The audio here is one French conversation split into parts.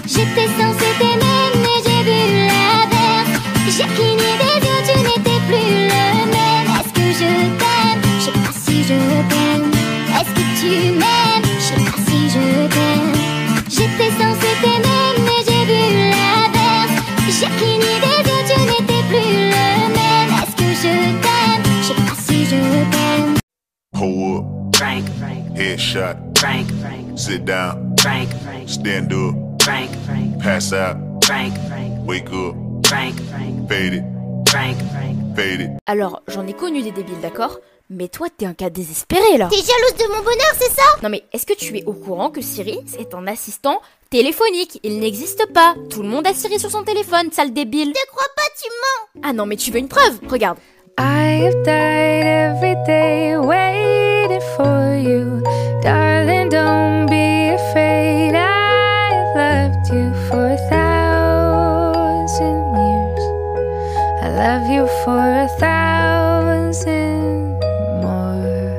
J'étais censée t'aimer, mais j'ai vu l'inverse. J'ai cligné des yeux, tu n'étais plus le même. Est-ce que je t'aime? Je sais pas si je t'aime. Est-ce que tu m'aimes? Je sais pas si je t'aime. J'étais censée t'aimer, mais j'ai vu l'inverse. J'ai cligné des yeux, tu n'étais plus le même. Est-ce que je t'aime? Je sais pas si je t'aime. Pull up, Frank, headshot, Frank, sit down, Frank, stand up, Frank, pass out, Frank, wake up, Frank, fade it, Frank, fade it. Alors, j'en ai connu des débiles, d'accord? Mais toi, t'es un cas désespéré, là. T'es jalouse de mon bonheur, c'est ça? Non mais, est-ce que tu es au courant que Siri, c'est un assistant téléphonique? Il n'existe pas. Tout le monde a Siri sur son téléphone, sale débile. Je crois pas, tu mens. Ah non, mais tu veux une preuve? Regarde. I have died every day waiting for you. Darling, don't be afraid. I've loved you for 1,000 years. I love you for 1,000 more.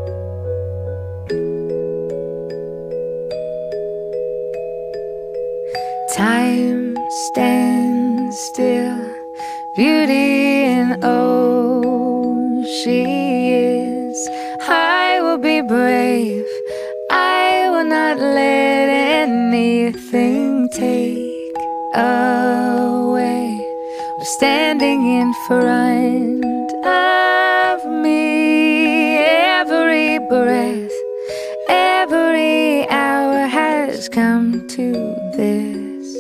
Time stands still. Beauty and oh, she is. I will be brave. I will not let anything take away. We're standing in front of me. Every breath, every hour has come to this.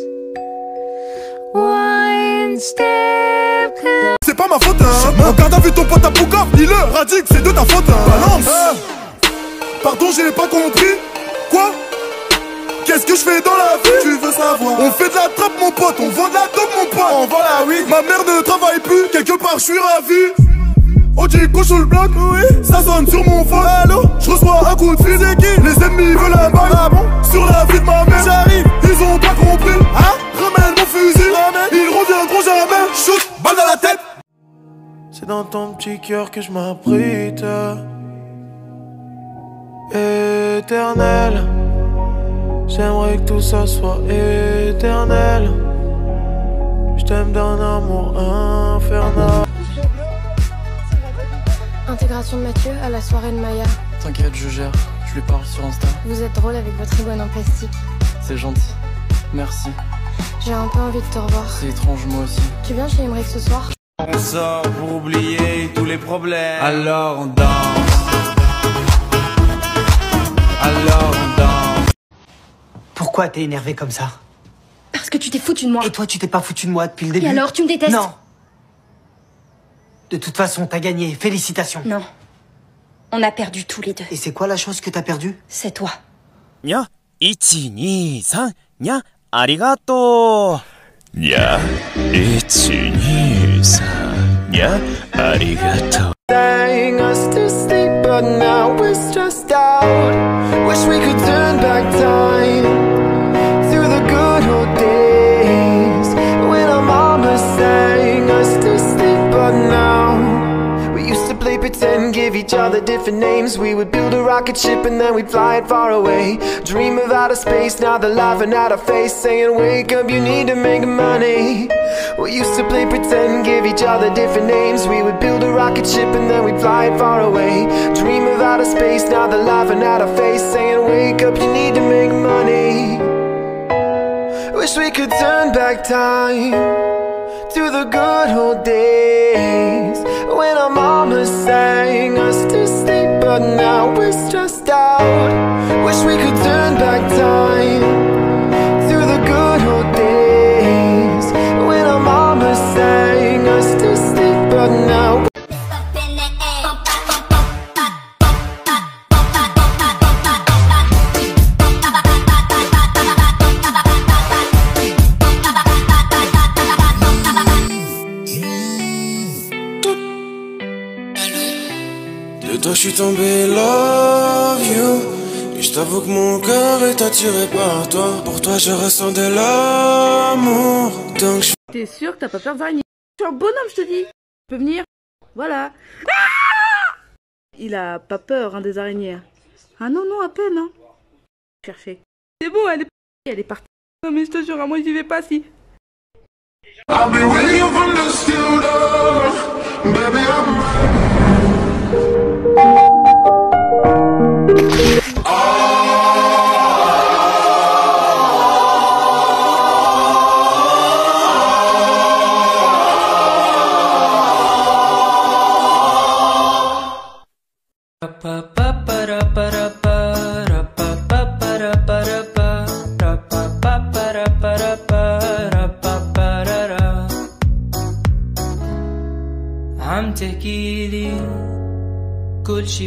One step closer. C'est pas ma faute, hein. Regarde, a vu ton pote à Pouka, il le radique, c'est de ta faute, hein. Balance. Pardon, j'ai pas compris. Quoi? Qu'est-ce que je fais dans la vie? Tu veux savoir? On fait de la trappe, mon pote, on vend de la dope, mon pote. On vend la weed. Ma mère ne travaille plus, quelque part, je suis ravi. On dit qu'on sur le bloc, oui. Ça sonne sur mon phone. Allô? Je reçois un coup de fil, c'est qui? Les ennemis veulent un bail. Ah bon? Sur la vie de ma mère, j'arrive. Ils ont pas compris. Hein? Ramène mon fusil. Ils reviendront jamais. Shoot, balle dans la tête. C'est dans ton petit cœur que je m'abrite. Éternel. J'aimerais que tout ça soit éternel. Je t'aime d'un amour infernal. Intégration de Mathieu à la soirée de Maya. T'inquiète, je gère. Je lui parle sur Insta. Vous êtes drôle avec votre iguane en plastique. C'est gentil. Merci. J'ai un peu envie de te revoir. C'est étrange, moi aussi. Tu viens chez Emmerich ce soir? On sort pour oublier tous les problèmes. Alors on danse. Alors on danse. Pourquoi t'es énervé comme ça? Parce que tu t'es foutu de moi. Et toi, tu t'es pas foutu de moi depuis le début? Et alors, tu me détestes? Non. De toute façon, t'as gagné. Félicitations. Non. On a perdu tous les deux. Et c'est quoi la chose que t'as perdue? C'est toi. Nya, 1, 2, 3, nya, arigato. Nya, 1, 2, 3, nya, arigato. Dying us to sleep, but now we're stressed out. Wish we could turn back time through the good old days when our mama sang us to sleep, but now we used to play pretend, give each other different names. We would build a rocket ship and then we'd fly it far away. Dream of outer space, now they're laughing at our face, saying wake up, you need to make money. We used to play pretend, give each other different names. We would build a rocket ship and then we'd fly it far away. Dream of outer space, now they're laughing at our face, saying wake up, you need to make money. Wish we could turn back time to the good old days when our mama sang us to sleep, but now we're stressed out. Wish we could turn back time to the good old days when our mama sang us to sleep, but now de toi je suis tombé love you. Et je t'avoue que mon cœur est attiré par toi. Pour toi je ressens de l'amour. Donc je... T'es sûr que t'as pas peur des araignées? Je suis un bonhomme, je te dis. Tu peux venir. Voilà. Ah, il a pas peur, hein, des araignées. Ah non, non, à peine, hein. Chercher. C'est bon, elle est partie. Non mais je te jure, moi j'y vais pas si. I'll be waiting from the studio, baby, عم تحكيلي كل شي.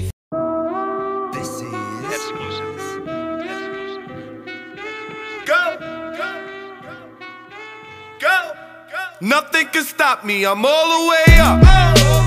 Nothing can stop me, I'm all the way up.